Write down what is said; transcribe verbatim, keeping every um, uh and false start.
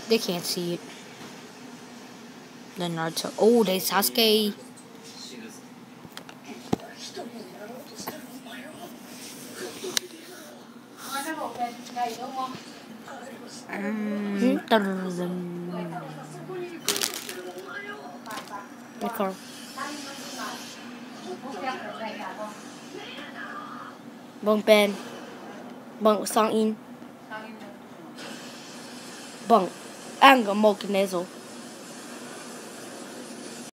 They can't see it. The Naruto. Oh, there's Sasuke. Mm. Okay. Bong pen. Bong sang in. Bong. Ang mo kinezo.